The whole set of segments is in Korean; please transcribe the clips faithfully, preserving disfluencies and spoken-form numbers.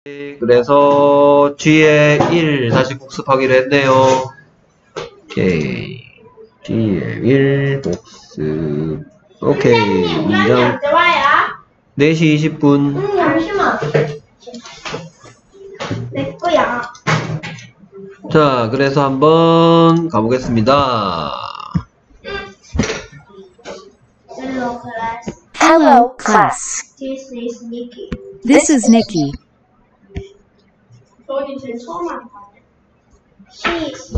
그래서 뒤에 일 다시 복습하기로 했네요. 오케이. 뒤에 일 복습. 오케이. 이 장 네 시 이십 분. 응, 잠시만. 내 거야. 자, 그래서 한번 가보겠습니다. Hello, class. Hello, class. This is Nikki. This is Nikki. 저희 제일 처음 하는 거 아니야? She is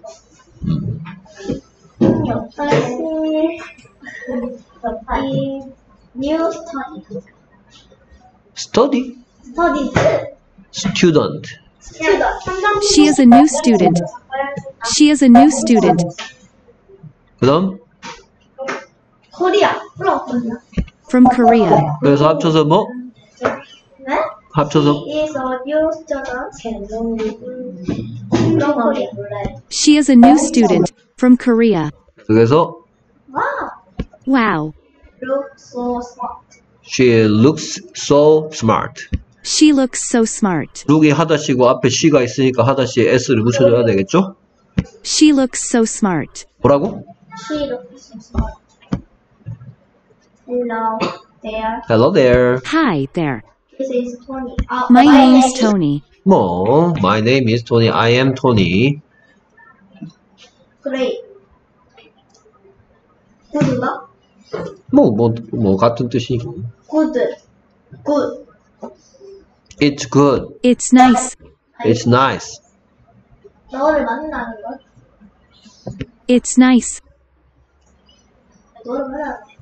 the new study. Study? Studies. Student. Student. She is a new student. She is a new student. 그 다음? Korea. From Korea. From Korea. 그래서 합쳐서 뭐? 네? 합쳐서 She is a new student. From Korea. She is a new student. From Korea. 그래서 Wow. Wow. Look so smart. She looks so smart. She looks so smart. 룩이 하다시고 앞에 she가 있으니까 하다시에 s를 붙여줘야 되겠죠? She looks so smart. 뭐라고? She looks so smart. Hello there. Hello there. Hi there. This is Tony. Uh, My name's Tony. 뭐, my name is Tony. I am Tony. Great. Good인가? 뭐, 뭐, 뭐 같은 뜻이고. Good. Good. It's good. It's nice. It's nice. 너를 만나는 것. It's nice. 너를 만나는 것.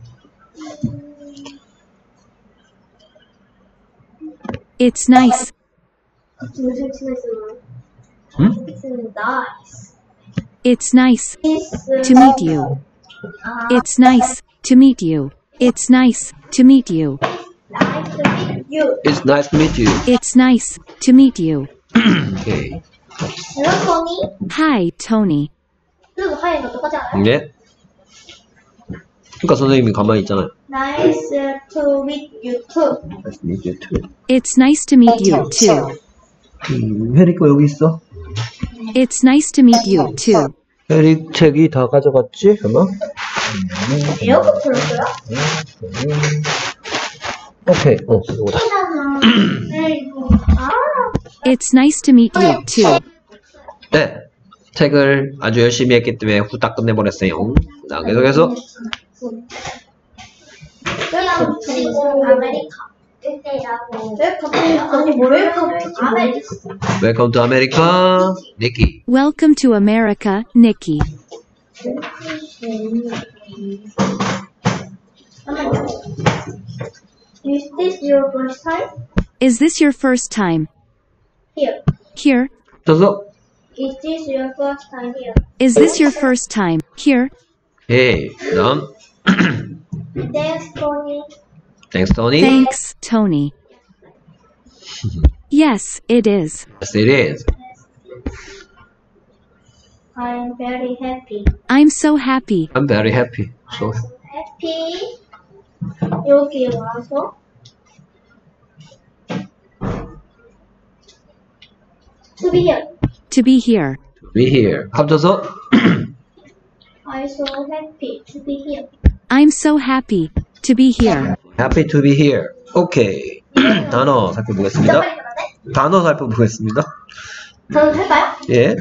It's nice. 무슨 친해지는 응? It's nice. It's nice It's to meet you. 아, It's nice to meet you. It's nice to meet you. nice to meet you. It's nice to meet you. It's nice to meet you. 오케이. Hello, Tony. Hi, Tony. 그리고 하이가 똑같지 않아요? 네. 그러니까 선생님이 가만히 있잖아요. Nice to meet you too. Nice to meet you too. It's nice to meet you, too. 음, 해리 거 여기 있어. It's nice to meet you, too. 해리 책이 다 가져갔지? 아마? 에어컨 틀었어요? 오케이. 어, 이거다. 아, It's nice to meet you, too. 네. 책을 아주 열심히 했기 때문에 후딱 끝내버렸어요. 자, 계속해서. 웰컴 투 아메리카. 웰컴 투 아니 뭐 웰컴 투 아메리카. Welcome to America, Nikki. Welcome to America, Nikki. Is this your first time? Is this your first time Here. here? 써서. Is this your first time here? Is this your first time here? 예. 그 다음. Thanks, Tony. Thanks, Tony. Thanks, Tony. Yes, it is. Yes, it is. I'm very happy. I'm so happy. I'm very happy. So, happy. 여기 와서 to be here. To be here. to be here. 합쳐서. I'm so happy to be here. I'm so happy to be here. Happy to be here. 오케이. 단어 살펴보겠습니다. 진짜 빨리 가네? 단어 살펴보겠습니다. 더 할까요? 예.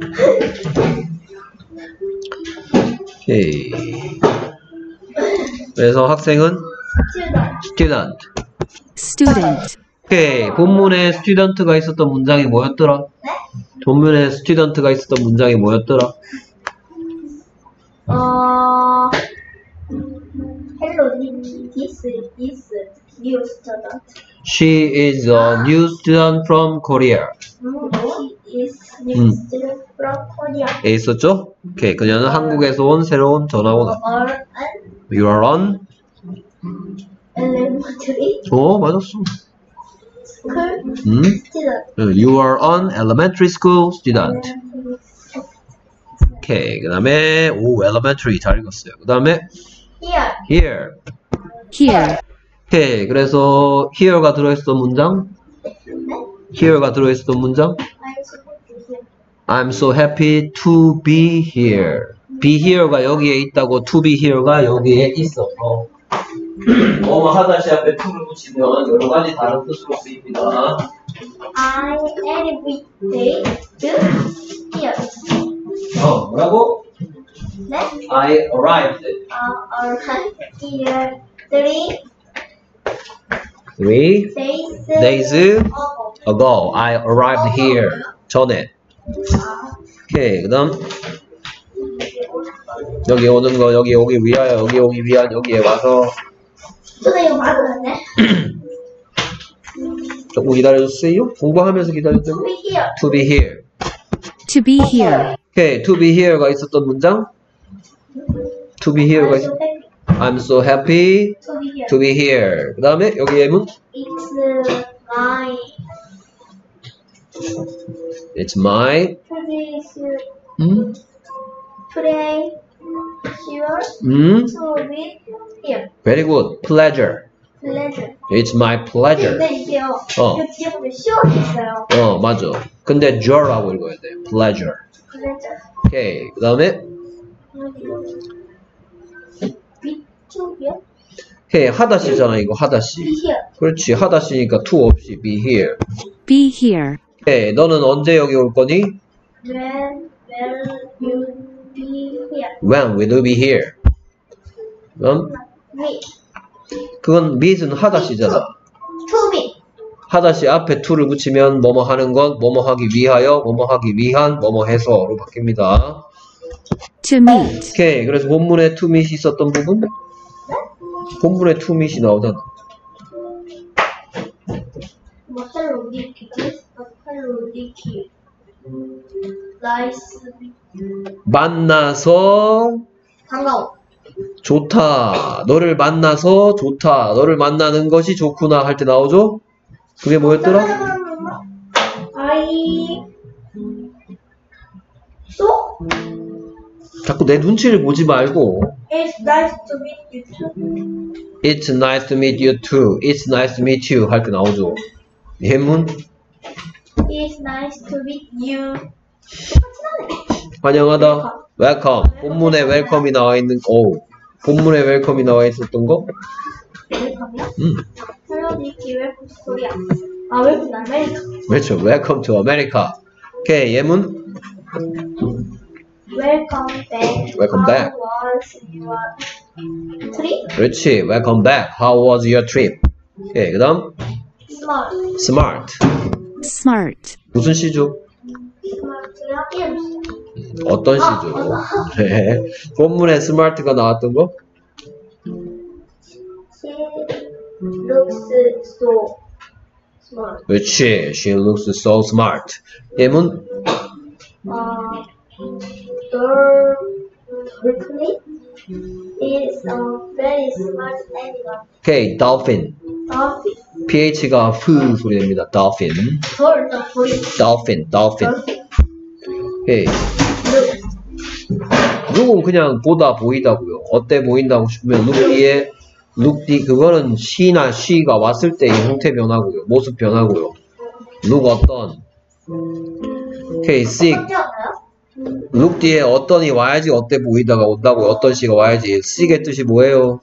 오케이. 그래서 학생은 Student. student. Student. 오케이. 본문에 student가 있었던 문장이 뭐였더라? 네? 본문에 student가 있었던 문장이 뭐였더라? 어, Hello, Nikki. This is new student. She is a new student from Korea. She is new 음. student from Korea. 에 있었죠? 오케이. 그녀는 한국에서 온 새로운 전화원아. Or an You are on? elementary 어, 맞았어. school 음? student. You are an elementary school student. 오케이. 그 다음에, 오, elementary 잘 읽었어요. 그 다음에, Here. here. Here. 오케이. 그래서, here가 들어있었던 문장? here가 들어있었던 문장? I'm so happy to be here. be here가 여기에 있다고 to be here가 여기에 있어. 뭐뭐 하다시 앞에 to를 붙이면 여러 가지 다른 뜻으로 쓰입니다. I everyday to here. 어, 뭐라고? 네? I arrived. Uh, arrived here three Three days days ago. ago. I arrived here. 전에. 오케이. 그 다음. 여기 오는 거, 여기 오기 위하여, 여기 오기 위한, 여기에 와서. 근데 이거 맞았네. 조금 기다려주세요. 공부하면서 기다려주세요. To be here. To be here. To be here. 오케이. To be here가 있었던 문장. To be here가 있었 I'm so happy To be here. to be here. 그 다음에 여기 예문. It's my It's my. pleasure 음? today here 음? to be here. Very good. Pleasure. Pleasure. It's my pleasure. 근데 이게요. 어. 이거 뒤에 보면 sure 있어요. 어, 맞아. 근데 jora고 읽어야 돼. Pleasure. Pleasure. 오케이. 그 다음에 비투비요? 오케이. 하다시잖아. 이거 하다시. Be here. 그렇지. 하다시니까 to 없이 be here. Be here. 오케이. 너는 언제 여기 올 거니? When will you be here? When will you be here? 그럼 Me. 그건 meet은 하다시잖아. To be. 하다시 앞에 to를 붙이면 뭐뭐 하는 것, 뭐뭐 하기 위하여, 뭐뭐 하기 위한, 뭐뭐 해서로 바뀝니다. To meet. 오케이. 그래서 본문에 to meet이 있었던 부분? 본문에 to meet이 나오잖아. 뭐살로 리키. 뭐살로 리키. 나이스. 만나서 반가워. 좋다. 너를 만나서 좋다. 너를 만나는 것이 좋구나 할 때 나오죠? 그게 뭐였더라? I so 자꾸 내 눈치를 보지 말고 it's nice to meet you too. It's nice to meet you too. It's nice to meet you 할 때 나오죠. 예문 It's nice to meet you. 환영하다. Welcome. 본문에 welcome이 나와 있는 오. 본문에 welcome이 나와 있었던 거? 웰컴이요? 음. Hello, Nicky. Welcome to Korea. 아, welcome to America. 그렇죠. Welcome to America. 오케이. 예문 Welcome back. Welcome back. How was your trip? 그렇지. Welcome back. How was your trip? 오케이. 그 다음 Smart. smart. Smart. 무슨 시죠? Smart가 이름. 어떤 시죠? 네. 본문에 smart가 나왔던 거? She looks so smart. 그렇지. She looks so smart. 예문 Uh, Dor Dorothy is a very smart animal. 오케이. dolphin. Dolphin. ph가 프 소리 냅니다. dolphin. Door, the police. dolphin. dolphin. Dolphin. 오케이. Look. 룩은 그냥 보다 보이다고요. 어때 보인다고 싶으면 look 뒤에 look 뒤 그거는 she나 she가 왔을 때의 형태 변화고요. 모습 변화고요. look 어떤. 오케이. seek. 언제 왔나요? look 뒤에 어떤이 와야지 어때 보이다가 온다고요. 어떤 시가 와야지. seek의 뜻이 뭐예요?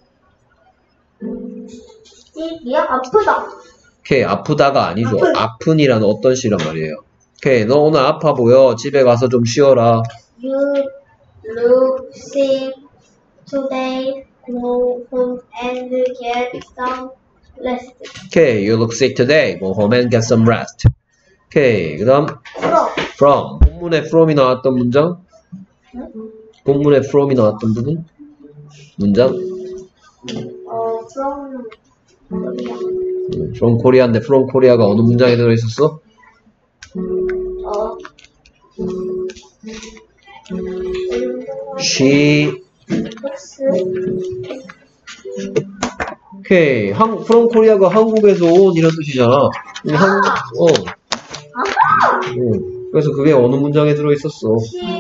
이게 아프다. 오케이. 아프다가 아니죠. 아픈이라는 어떤 시란 말이에요. 오케이. 너 오늘 아파 보여. 집에 가서 좀 쉬어라. You look sick today. Go home and get some rest. 오케이. You look sick today. Go home and get some rest. 오케이. 그 다음 From. from. 본문에 from이 나왔던 문장? 본문에 from이 나왔던 부분? 문장? 어, from. 음, from Korea인데 from Korea가 어느 문장에 들어있었어? 어. She looks. 오케이. 한, from Korea가 한국에서 온 이런 뜻이잖아. 음, 한, 어. 음, 그래서 그게 어느 문장에 들어있었어?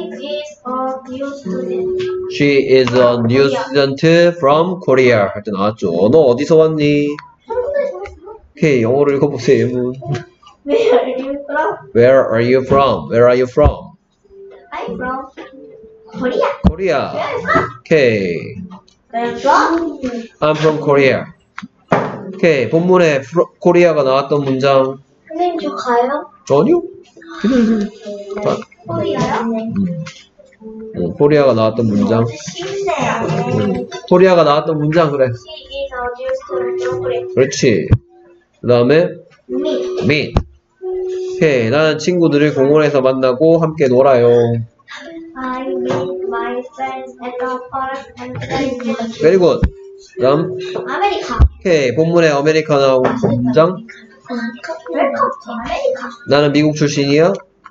She is a new student. She is a new student from Korea 할 때 나왔죠. 너 어디서 왔니? 한국에서 왔어. 오케이. 영어를 읽어보세요. 예문. Where are you from? Where are you from? Where are you from? I'm from Korea. Korea. Where are you from? 오케이. Where are you from? I'm from Korea. 오케이. 본문에 fro- 코리아가 나왔던 문장. 선생님 저 가요? 아니요. 기다리세요. 자, 코리아요? 음, 코리아가 나왔던 문장. 쉽네요. 음, 코리아가 나왔던 문장 그래. She is a new student in Korea. 그렇지. 그 다음에 Me. meet. 오케이. 나는 친구들을 공원에서 만나고 함께 놀아요. I meet my friends at the park and play. Very good. 그 다음. 아메리카. 오케이. 본문에 아메리카 나온 문장. Welcome to America. 나는 미국 출신이야.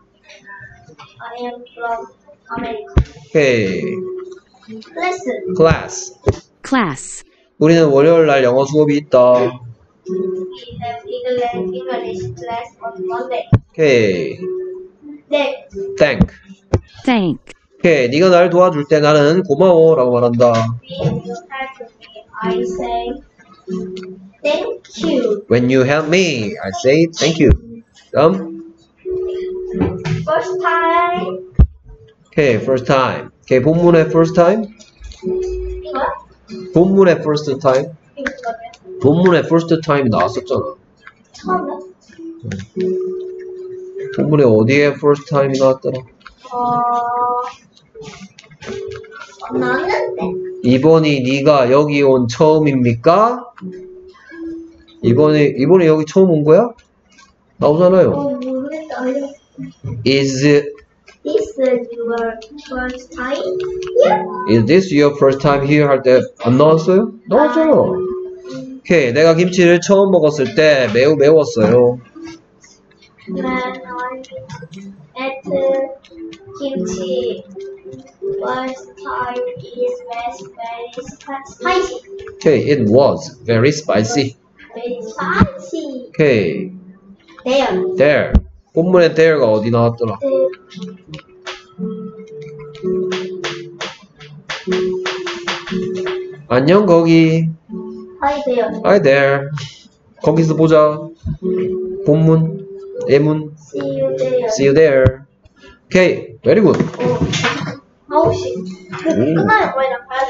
I am from America. 오케이. Lesson. class. class, 우리는 월요일 날 영어 수업이 있다. We have England English class on Monday. 오케이. 네. thank. thank, 오케이. 네가 날 도와줄 때 나는 고마워 라고 말한다. When you help me, I say thank you. When you help me, I say thank you. 다음. First time. 오케이. first time. 오케이. 본문의 first time. 이거요? 본문의 first time. 이거 뭐예요? 본문에 first time 나왔었잖아. 처음에? 본문에 어디에 first time 나왔더라? 어... 나는데. 이번이 네가 여기 온 처음입니까? 이번에 이번에 여기 처음 온 거야? 나오잖아요. 어, 모르겠다. Is This is your first time here? is this your first time here 할 때 안 나왔어요? 나왔잖아. 오케이. 내가 김치를 처음 먹었을 때 매우 매웠어요. When I ate kimchi first time is very spi- spicy. 오케이. It was very spicy. Very spicy. 오케이. There. There. 본문에 there가 어디 나왔더라? 안녕 거기. Hi there. Hi there. 거기서 보자. 본문, 예문. See you there. See you there. 오케이. Very good. 오. 아홉 시. 끝나면 거의 다 가야 돼.